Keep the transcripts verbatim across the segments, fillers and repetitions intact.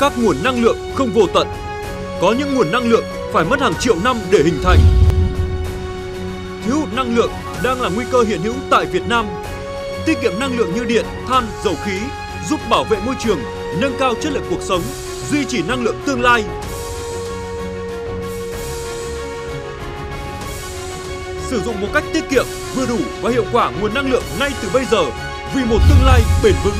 các nguồn năng lượng không vô tận. Có những nguồn năng lượng phải mất hàng triệu năm để hình thành. Thiếu hụt năng lượng đang là nguy cơ hiện hữu tại Việt Nam. Tiết kiệm năng lượng như điện, than, dầu khí giúp bảo vệ môi trường, nâng cao chất lượng cuộc sống, duy trì năng lượng tương lai. Sử dụng một cách tiết kiệm, vừa đủ và hiệu quả nguồn năng lượng ngay từ bây giờ vì một tương lai bền vững.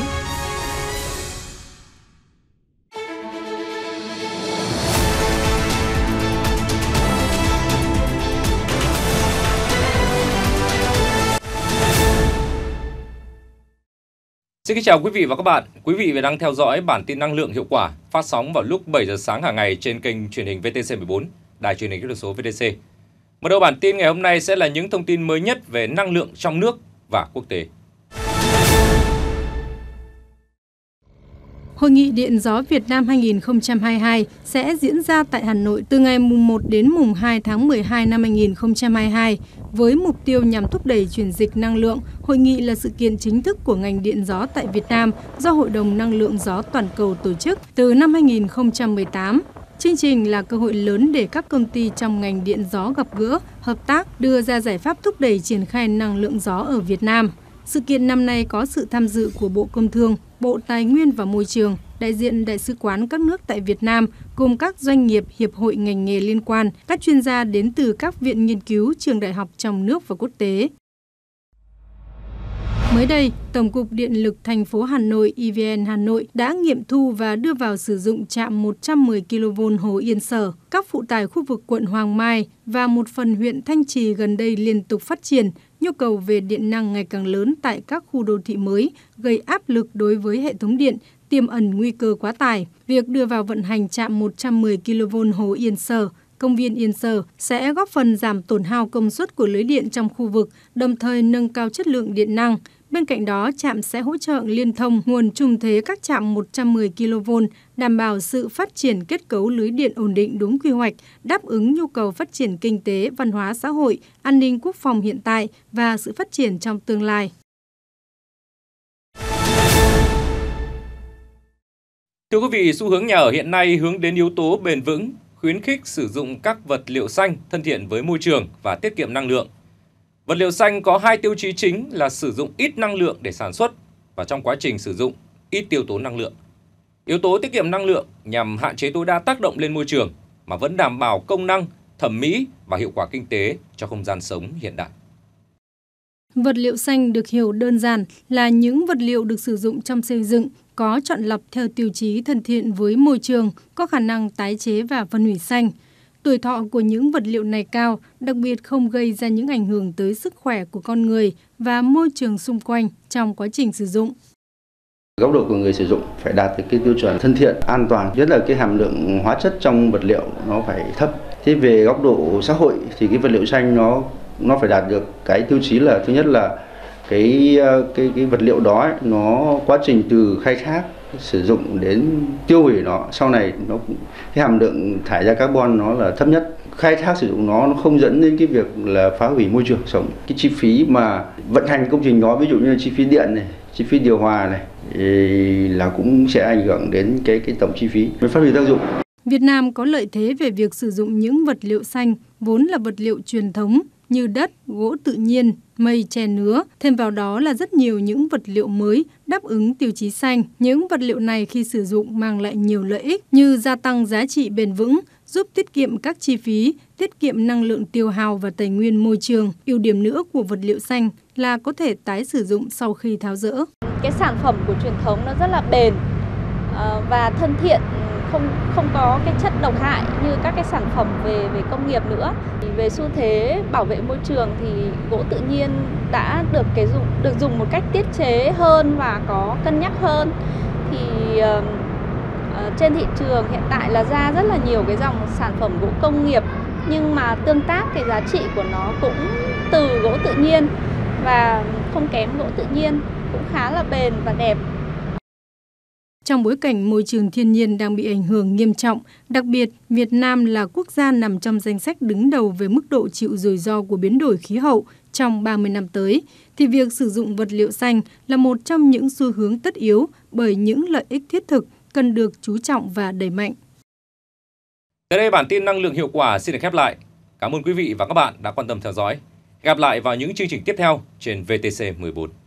Xin kính chào quý vị và các bạn. Quý vị đang theo dõi bản tin năng lượng hiệu quả phát sóng vào lúc bảy giờ sáng hàng ngày trên kênh truyền hình vê tê xê mười bốn, đài truyền hình kỹ thuật số vê tê xê. Mở đầu bản tin ngày hôm nay sẽ là những thông tin mới nhất về năng lượng trong nước và quốc tế. Hội nghị Điện gió Việt Nam hai nghìn không trăm hai mươi hai sẽ diễn ra tại Hà Nội từ ngày mùng một đến mùng hai tháng mười hai năm hai nghìn không trăm hai mươi hai. Với mục tiêu nhằm thúc đẩy chuyển dịch năng lượng, hội nghị là sự kiện chính thức của ngành điện gió tại Việt Nam do Hội đồng Năng lượng gió toàn cầu tổ chức từ năm hai nghìn không trăm mười tám. Chương trình là cơ hội lớn để các công ty trong ngành điện gió gặp gỡ, hợp tác, đưa ra giải pháp thúc đẩy triển khai năng lượng gió ở Việt Nam. Sự kiện năm nay có sự tham dự của Bộ Công Thương, Bộ Tài nguyên và Môi trường, đại diện Đại sứ quán các nước tại Việt Nam, cùng các doanh nghiệp, hiệp hội ngành nghề liên quan, các chuyên gia đến từ các viện nghiên cứu, trường đại học trong nước và quốc tế. Mới đây, Tổng cục Điện lực thành phố Hà Nội e vê en Hà Nội đã nghiệm thu và đưa vào sử dụng trạm một trăm mười ki lô vôn Hồ Yên Sở. Các phụ tải khu vực quận Hoàng Mai và một phần huyện Thanh Trì gần đây liên tục phát triển, nhu cầu về điện năng ngày càng lớn tại các khu đô thị mới, gây áp lực đối với hệ thống điện, tiềm ẩn nguy cơ quá tải. Việc đưa vào vận hành trạm một trăm mười ki lô vôn Hồ Yên Sở, công viên Yên Sở sẽ góp phần giảm tổn hao công suất của lưới điện trong khu vực, đồng thời nâng cao chất lượng điện năng. Bên cạnh đó, trạm sẽ hỗ trợ liên thông nguồn trung thế các trạm một trăm mười ki lô vôn, đảm bảo sự phát triển kết cấu lưới điện ổn định đúng quy hoạch, đáp ứng nhu cầu phát triển kinh tế, văn hóa xã hội, an ninh quốc phòng hiện tại và sự phát triển trong tương lai. Thưa quý vị, xu hướng nhà ở hiện nay hướng đến yếu tố bền vững, khuyến khích sử dụng các vật liệu xanh thân thiện với môi trường và tiết kiệm năng lượng. Vật liệu xanh có hai tiêu chí chính là sử dụng ít năng lượng để sản xuất và trong quá trình sử dụng ít tiêu tốn năng lượng. Yếu tố tiết kiệm năng lượng nhằm hạn chế tối đa tác động lên môi trường mà vẫn đảm bảo công năng, thẩm mỹ và hiệu quả kinh tế cho không gian sống hiện đại. Vật liệu xanh được hiểu đơn giản là những vật liệu được sử dụng trong xây dựng, có chọn lọc theo tiêu chí thân thiện với môi trường, có khả năng tái chế và phân hủy xanh. Tuổi thọ của những vật liệu này cao, đặc biệt không gây ra những ảnh hưởng tới sức khỏe của con người và môi trường xung quanh trong quá trình sử dụng. Góc độ của người sử dụng phải đạt được cái tiêu chuẩn thân thiện, an toàn, nhất là cái hàm lượng hóa chất trong vật liệu nó phải thấp. Thế về góc độ xã hội thì cái vật liệu xanh nó nó phải đạt được cái tiêu chí là thứ nhất là cái cái cái vật liệu đó ấy, nó quá trình từ khai thác, sử dụng đến tiêu hủy nó sau này nó cái hàm lượng thải ra carbon nó là thấp nhất. Khai thác sử dụng nó nó không dẫn đến cái việc là phá hủy môi trường sống. Cái chi phí mà vận hành công trình đó, ví dụ như là chi phí điện này, chi phí điều hòa này là cũng sẽ ảnh hưởng đến cái cái tổng chi phí mới phát huy tác dụng. Việt Nam có lợi thế về việc sử dụng những vật liệu xanh vốn là vật liệu truyền thống như đất, gỗ tự nhiên, mây, tre nứa. Thêm vào đó là rất nhiều những vật liệu mới đáp ứng tiêu chí xanh. Những vật liệu này khi sử dụng mang lại nhiều lợi ích như gia tăng giá trị bền vững, giúp tiết kiệm các chi phí, tiết kiệm năng lượng tiêu hao và tài nguyên môi trường. Ưu điểm nữa của vật liệu xanh là có thể tái sử dụng sau khi tháo dỡ. Cái sản phẩm của truyền thống nó rất là bền và thân thiện, không không có cái chất độc hại như các cái sản phẩm về về công nghiệp nữa. Về xu thế bảo vệ môi trường thì gỗ tự nhiên đã được cái dùng được dùng một cách tiết chế hơn và có cân nhắc hơn. Thì uh, uh, trên thị trường hiện tại là ra rất là nhiều cái dòng sản phẩm gỗ công nghiệp, nhưng mà tương tác cái giá trị của nó cũng từ gỗ tự nhiên và không kém gỗ tự nhiên, cũng khá là bền và đẹp. Trong bối cảnh môi trường thiên nhiên đang bị ảnh hưởng nghiêm trọng, đặc biệt Việt Nam là quốc gia nằm trong danh sách đứng đầu về mức độ chịu rủi ro của biến đổi khí hậu trong ba mươi năm tới, thì việc sử dụng vật liệu xanh là một trong những xu hướng tất yếu bởi những lợi ích thiết thực cần được chú trọng và đẩy mạnh. Tới đây bản tin năng lượng hiệu quả xin được khép lại. Cảm ơn quý vị và các bạn đã quan tâm theo dõi. Gặp lại vào những chương trình tiếp theo trên vê tê xê mười bốn.